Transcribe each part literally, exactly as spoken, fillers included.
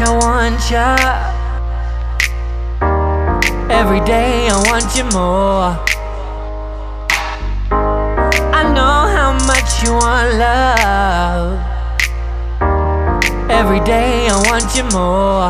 I want ya. Every day I want you more. I know how much you want love. Every day I want you more.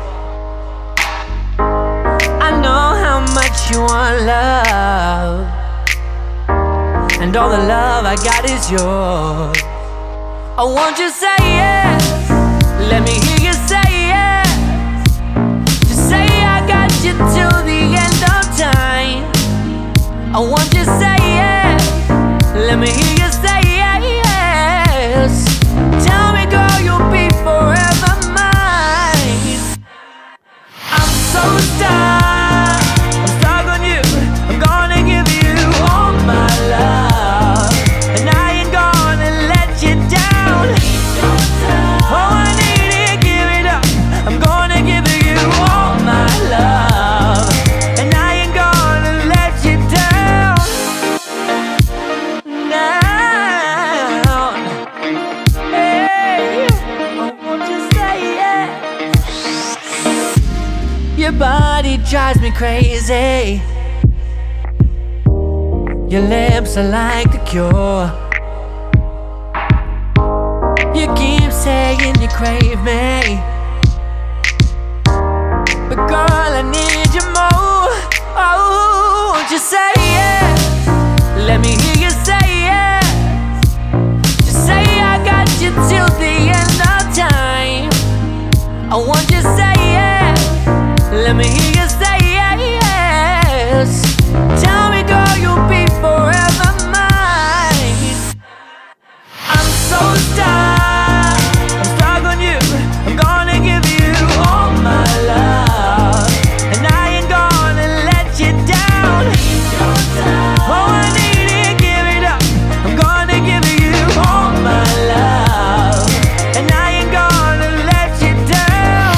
I know how much you want love, and all the love I got is yours. I want you to say yes. Let me hear you say yes. Just say I got you till the end of time. I want you to say yes. Let me hear you say yes. Tell me, girl, you'll be forever mine. I'm so stuck, I'm stuck on you. I'm gonna give you all my love, and I ain't gonna let you down. Oh, I need it, give it up. I'm gonna give you all my love, and I ain't gonna let you down. Down. Hey, I want you to say yes. Your body drives me crazy. Your lips are like the cure. You keep saying you crave me, but girl, I need you more. Oh, won't you say yes? Let me hear you say yes. Just say I got you till the end of time. I want you to say yes. Let me hear you say yes. Tell me, girl, you'll be forever mine. I'm so stuck, I'm stuck on you. I'm gonna give you all my love, and I ain't gonna let you down. Oh, I need it, give it up. I'm gonna give you all my love, and I ain't gonna let you down.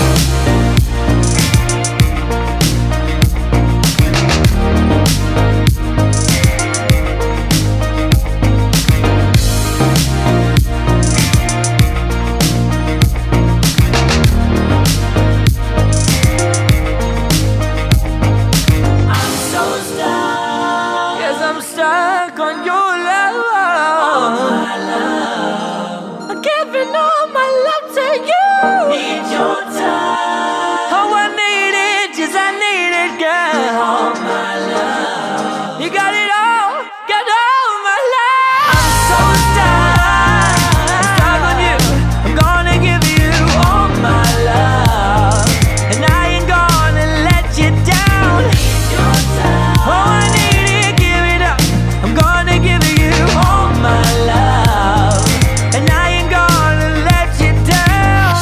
I'm so stuck, yes, I'm stuck on your love. All my love, I'm giving all my love to you. Need your time. Oh, I need it, yes, I need it, girl. All my love, you got it all, got all my love. I'm so stuck, I'm stuck on you. I'm gonna give you all my love, and I ain't gonna let you down. Oh, I need it, give it up. I'm gonna give you all my love, and I ain't gonna let you down.